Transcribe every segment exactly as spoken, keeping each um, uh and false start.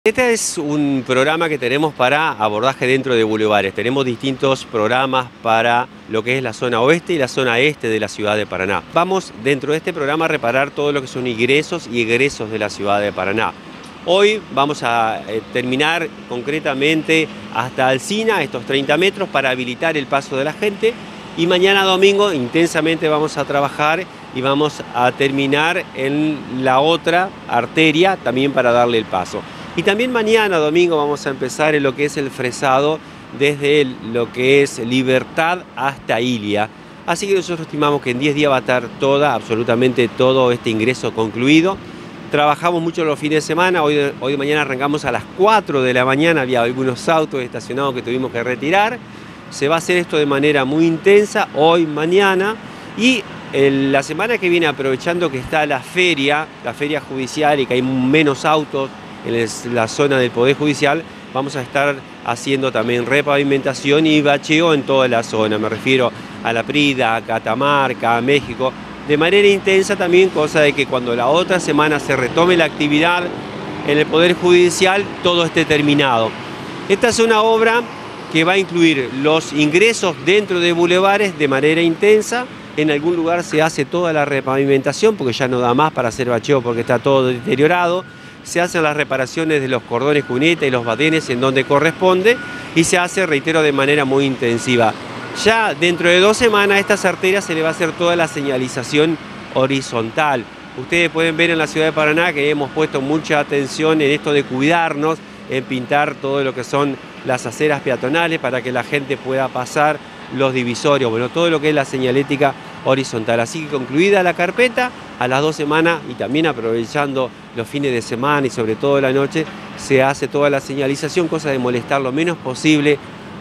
Este es un programa que tenemos para abordaje dentro de bulevares. Tenemos distintos programas para lo que es la zona oeste y la zona este de la ciudad de Paraná. Vamos dentro de este programa a reparar todo lo que son ingresos y egresos de la ciudad de Paraná. Hoy vamos a eh, terminar concretamente hasta Alsina, estos treinta metros, para habilitar el paso de la gente. Y mañana domingo intensamente vamos a trabajar y vamos a terminar en la otra arteria también para darle el paso. Y también mañana domingo vamos a empezar en lo que es el fresado desde el, lo que es Libertad hasta Ilia. Así que nosotros estimamos que en diez días va a estar toda, absolutamente todo este ingreso concluido. Trabajamos mucho los fines de semana, hoy de, hoy de mañana arrancamos a las cuatro de la mañana, había algunos autos estacionados que tuvimos que retirar. Se va a hacer esto de manera muy intensa, hoy, mañana, y el, la semana que viene, aprovechando que está la feria, la feria judicial y que hay menos autos en la zona del Poder Judicial, vamos a estar haciendo también repavimentación y bacheo en toda la zona. Me refiero a La Prida, a Catamarca, a México, de manera intensa también, cosa de que cuando la otra semana se retome la actividad en el Poder Judicial, todo esté terminado. Esta es una obra que va a incluir los ingresos dentro de bulevares de manera intensa. En algún lugar se hace toda la repavimentación porque ya no da más para hacer bacheo porque está todo deteriorado. Se hacen las reparaciones de los cordones cuneta y los badenes en donde corresponde y se hace, reitero, de manera muy intensiva. Ya dentro de dos semanas a estas arterias se le va a hacer toda la señalización horizontal. Ustedes pueden ver en la ciudad de Paraná que hemos puesto mucha atención en esto de cuidarnos, en pintar todo lo que son las aceras peatonales para que la gente pueda pasar, los divisorios, bueno, todo lo que es la señalética horizontal. Así que concluida la carpeta, a las dos semanas y también aprovechando los fines de semana y sobre todo la noche, se hace toda la señalización, cosa de molestar lo menos posible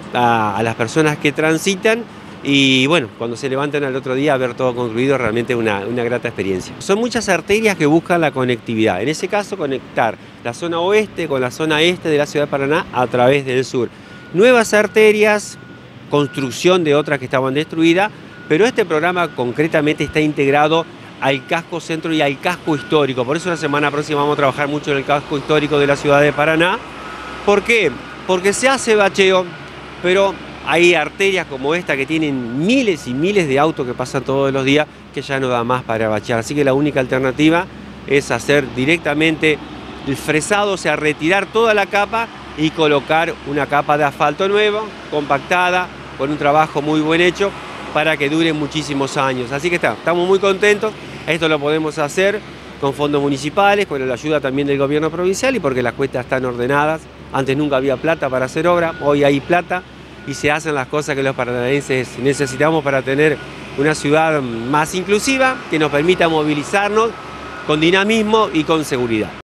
a, a las personas que transitan. Y bueno, cuando se levantan al otro día a ver todo concluido, realmente una, una grata experiencia. Son muchas arterias que buscan la conectividad. En ese caso, conectar la zona oeste con la zona este de la ciudad de Paraná a través del sur. Nuevas arterias, construcción de otras que estaban destruidas, pero este programa concretamente está integrado al casco centro y al casco histórico. Por eso la semana próxima vamos a trabajar mucho en el casco histórico de la ciudad de Paraná. ¿Por qué? Porque se hace bacheo, pero hay arterias como esta que tienen miles y miles de autos que pasan todos los días que ya no da más para bachear. Así que la única alternativa es hacer directamente el fresado, o sea, retirar toda la capa y colocar una capa de asfalto nuevo, compactada, con un trabajo muy buen hecho para que dure muchísimos años. Así que está, estamos muy contentos. Esto lo podemos hacer con fondos municipales, con la ayuda también del gobierno provincial y porque las cuestas están ordenadas. Antes nunca había plata para hacer obra, hoy hay plata y se hacen las cosas que los paranaenses necesitamos para tener una ciudad más inclusiva, que nos permita movilizarnos con dinamismo y con seguridad.